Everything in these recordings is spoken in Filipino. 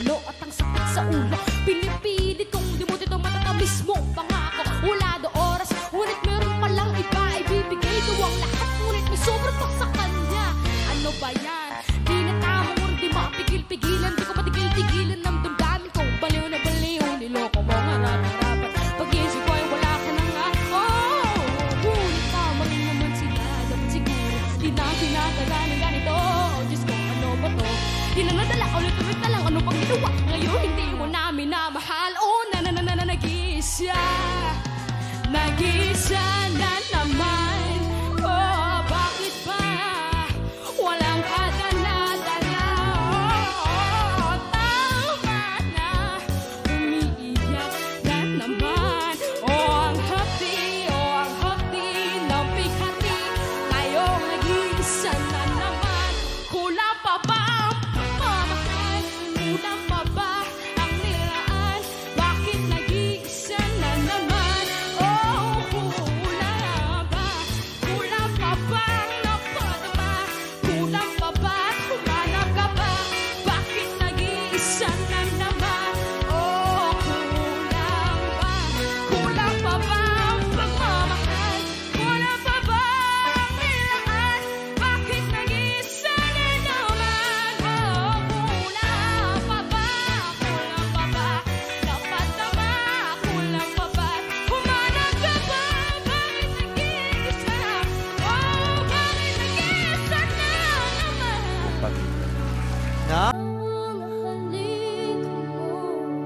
ulo at ang sakit sa ulo. Pinipilit kong limutin itong matatamis mong pangako. Wala do oras, ngunit meron palang iba. Ibibigay ko ang lahat, ngunit may sobrang pa sa kanya. Ano ba yan? Di na tama mo, di mapigil-pigilan. Di ko matigil-tigilan ng damdamin ko. Baliw na baliw, niloko mo nga natarapat. Pag-isip ko ay wala ka na nga. Oh, ngunit tama rin naman sila. Dapat siguro, di na sinadala ng ganito. Oh, Diyos ko, ano ba to? Di na nadala, ulit-ulit na lang. Ano pang ginawa? Ngayon hindi mo namin na mahal. Oh, nag-iisa. Nag-iisa na naman. Oh, bakit ba walang kadala-dala? Oh, tama na. Umiiyak na naman. Oh, ang hapdi ng pighati. Ngayong nag-iisa na naman. Kulang pa ba ang pagmamahal? Kulang pa ba ang nilaan? Bakit nag-iisa na naman? Oh, kulang ba? Kulang pa ba ang napadama? Kulang pa ba? Humanap ka ba? Bakit nag-iisa na naman? Oh, kulang ba? Kulang pa ba ang pagmamahal? Kulang pa ba ang nilaan? Bakit nag-iisa na naman? Oh, kulang pa ba? Kulang pa ba? Napadama? Kulang pa ba? Humanap ka ba? Bakit nag-iisa? Oh, bakit nag-iisa na naman? Na? Ang halik mo,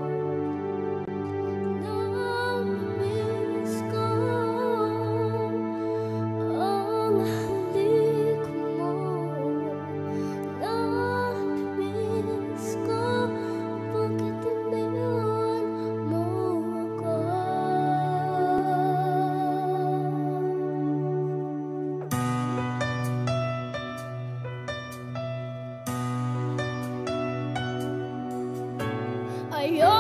namiss ko. Ang halik mo, namiss ko. Bakit iniwan mo ako? Ayoko